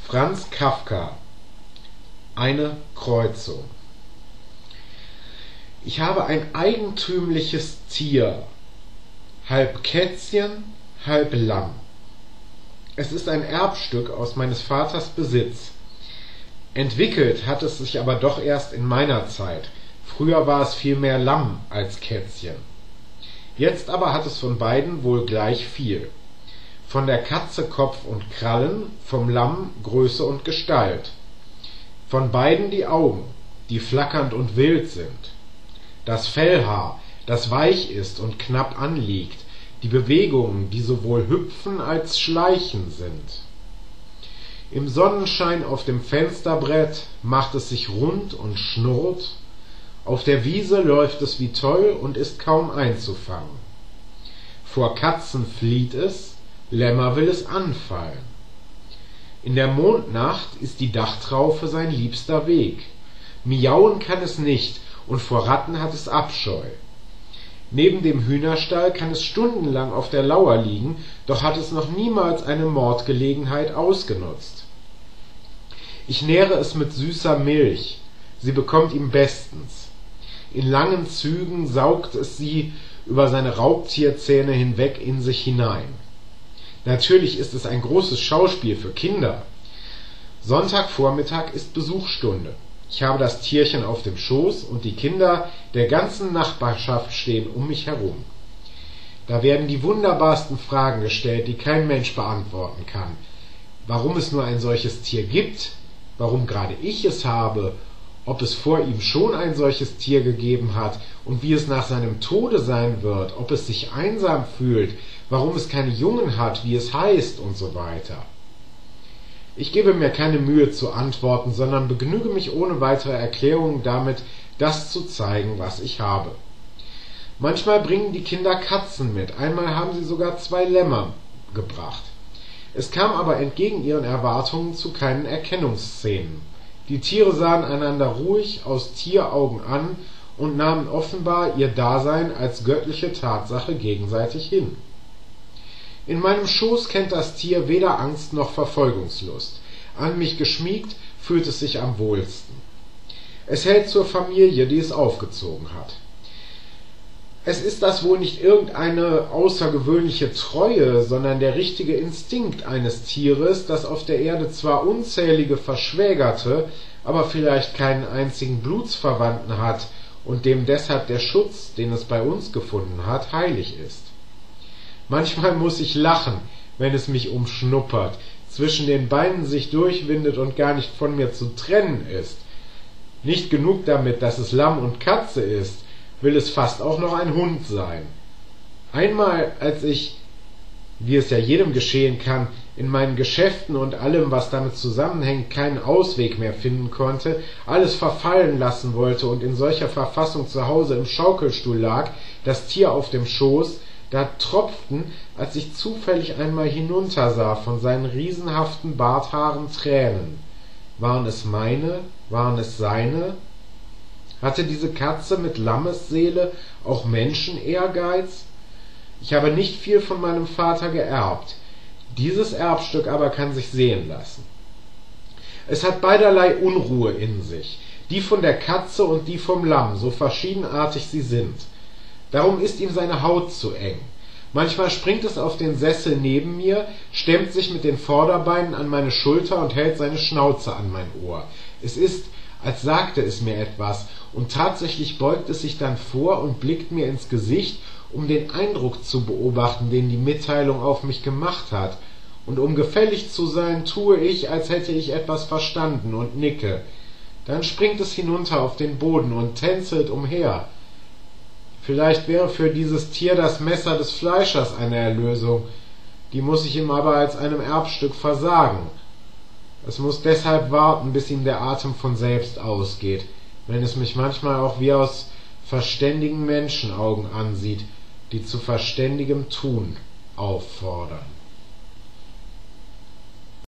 Franz Kafka: Eine Kreuzung. Ich habe ein eigentümliches Tier, halb Kätzchen, halb Lamm. Es ist ein Erbstück aus meines Vaters Besitz. Entwickelt hat es sich aber doch erst in meiner Zeit. Früher war es viel mehr Lamm als Kätzchen. Jetzt aber hat es von beiden wohl gleich viel. Von der Katze Kopf und Krallen, vom Lamm Größe und Gestalt. Von beiden die Augen, die flackernd und wild sind. Das Fellhaar, das weich ist und knapp anliegt, die Bewegungen, die sowohl hüpfen als schleichen sind. Im Sonnenschein auf dem Fensterbrett macht es sich rund und schnurrt, auf der Wiese läuft es wie toll und ist kaum einzufangen. Vor Katzen flieht es, Lämmer will es anfallen. In der Mondnacht ist die Dachtraufe sein liebster Weg. Miauen kann es nicht, und vor Ratten hat es Abscheu. Neben dem Hühnerstall kann es stundenlang auf der Lauer liegen, doch hat es noch niemals eine Mordgelegenheit ausgenutzt. Ich nähre es mit süßer Milch, sie bekommt ihm bestens. In langen Zügen saugt es sie über seine Raubtierzähne hinweg in sich hinein. Natürlich ist es ein großes Schauspiel für Kinder. Sonntagvormittag ist Besuchsstunde. Ich habe das Tierchen auf dem Schoß und die Kinder der ganzen Nachbarschaft stehen um mich herum. Da werden die wunderbarsten Fragen gestellt, die kein Mensch beantworten kann. Warum es nur ein solches Tier gibt, warum gerade ich es habe, ob es vor ihm schon ein solches Tier gegeben hat und wie es nach seinem Tode sein wird, ob es sich einsam fühlt, warum es keine Jungen hat, wie es heißt und so weiter. Ich gebe mir keine Mühe zu antworten, sondern begnüge mich ohne weitere Erklärungen damit, das zu zeigen, was ich habe. Manchmal bringen die Kinder Katzen mit, einmal haben sie sogar 2 Lämmer gebracht. Es kam aber entgegen ihren Erwartungen zu keinen Erkennungsszenen. Die Tiere sahen einander ruhig aus Tieraugen an und nahmen offenbar ihr Dasein als göttliche Tatsache gegenseitig hin. In meinem Schoß kennt das Tier weder Angst noch Verfolgungslust. An mich geschmiegt fühlt es sich am wohlsten. Es hält zur Familie, die es aufgezogen hat. Es ist das wohl nicht irgendeine außergewöhnliche Treue, sondern der richtige Instinkt eines Tieres, das auf der Erde zwar unzählige Verschwägerte, aber vielleicht keinen einzigen Blutsverwandten hat und dem deshalb der Schutz, den es bei uns gefunden hat, heilig ist. Manchmal muss ich lachen, wenn es mich umschnuppert, zwischen den Beinen sich durchwindet und gar nicht von mir zu trennen ist. Nicht genug damit, dass es Lamm und Katze ist, will es fast auch noch ein Hund sein. Einmal, als ich, wie es ja jedem geschehen kann, in meinen Geschäften und allem, was damit zusammenhängt, keinen Ausweg mehr finden konnte, alles verfallen lassen wollte und in solcher Verfassung zu Hause im Schaukelstuhl lag, das Tier auf dem Schoß, da tropften, als ich zufällig einmal hinuntersah, von seinen riesenhaften Barthaaren Tränen. Waren es meine? Waren es seine? Hatte diese Katze mit Lammesseele auch Menschenehrgeiz? Ich habe nicht viel von meinem Vater geerbt. Dieses Erbstück aber kann sich sehen lassen. Es hat beiderlei Unruhe in sich, die von der Katze und die vom Lamm, so verschiedenartig sie sind. Darum ist ihm seine Haut zu eng. Manchmal springt es auf den Sessel neben mir, stemmt sich mit den Vorderbeinen an meine Schulter und hält seine Schnauze an mein Ohr. Es ist, als sagte es mir etwas, und tatsächlich beugt es sich dann vor und blickt mir ins Gesicht, um den Eindruck zu beobachten, den die Mitteilung auf mich gemacht hat. Und um gefällig zu sein, tue ich, als hätte ich etwas verstanden und nicke. Dann springt es hinunter auf den Boden und tänzelt umher. Vielleicht wäre für dieses Tier das Messer des Fleischers eine Erlösung, die muss ich ihm aber als einem Erbstück versagen. Es muss deshalb warten, bis ihm der Atem von selbst ausgeht, wenn es mich manchmal auch wie aus verständigen Menschenaugen ansieht, die zu verständigem Tun auffordern.